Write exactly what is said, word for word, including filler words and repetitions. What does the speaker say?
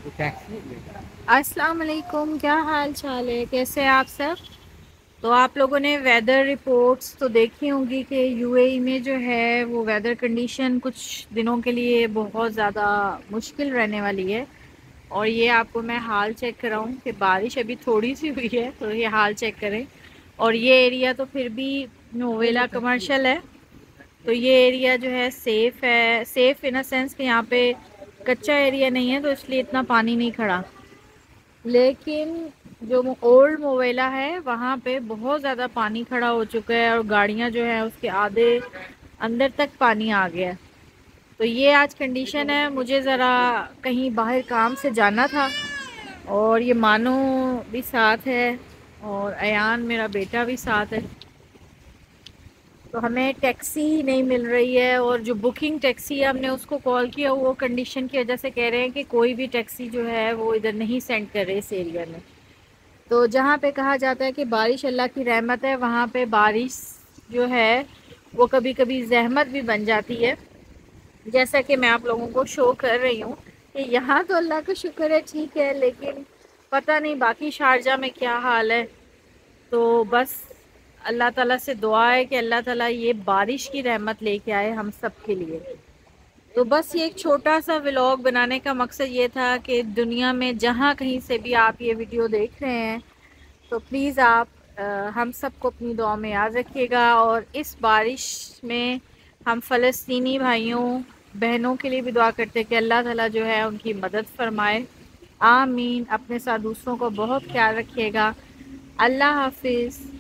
अस्सलाम वालेकुम, क्या हाल चाल है, कैसे हैं आप सब। तो आप लोगों ने वेदर रिपोर्ट्स तो देखी होंगी कि यूएई में जो है वो वेदर कंडीशन कुछ दिनों के लिए बहुत ज़्यादा मुश्किल रहने वाली है। और ये आपको मैं हाल चेक कराऊं कि बारिश अभी थोड़ी सी हुई है, तो ये हाल चेक करें। और ये एरिया तो फिर भी नोवेला कमर्शियल है, तो ये एरिया जो है सेफ़ है। सेफ़ इन अ सेंस कि यहाँ पे कच्चा एरिया नहीं है, तो इसलिए इतना पानी नहीं खड़ा। लेकिन जो ओल्ड मोवेला है वहाँ पे बहुत ज़्यादा पानी खड़ा हो चुका है, और गाड़ियाँ जो है उसके आधे अंदर तक पानी आ गया है। तो ये आज कंडीशन है। मुझे ज़रा कहीं बाहर काम से जाना था, और ये मानो भी साथ है, और अयान मेरा बेटा भी साथ है। तो हमें टैक्सी नहीं मिल रही है, और जो बुकिंग टैक्सी है हमने उसको कॉल किया, वो कंडीशन की वजह से कह रहे हैं कि कोई भी टैक्सी जो है वो इधर नहीं सेंड कर रहे इस एरिया में। तो जहाँ पे कहा जाता है कि बारिश अल्लाह की रहमत है, वहाँ पे बारिश जो है वो कभी कभी जहमत भी बन जाती है। जैसा कि मैं आप लोगों को शो कर रही हूँ कि यहाँ तो अल्लाह का शुक्र है ठीक है, लेकिन पता नहीं बाकी शारजा में क्या हाल है। तो बस अल्लाह ताला से दुआ है कि अल्लाह ताला ये बारिश की रहमत लेके आए हम सब के लिए। तो बस ये एक छोटा सा व्लॉग बनाने का मकसद ये था कि दुनिया में जहाँ कहीं से भी आप ये वीडियो देख रहे हैं, तो प्लीज़ आप अ, हम सबको अपनी दुआ में याद रखिएगा। और इस बारिश में हम फ़लस्तीनी भाइयों बहनों के लिए भी दुआ करते हैं कि अल्लाह ताला जो है उनकी मदद फरमाए। आमीन। अपने साथ दूसरों को बहुत ख्याल रखिएगा। अल्लाह हाफिज़।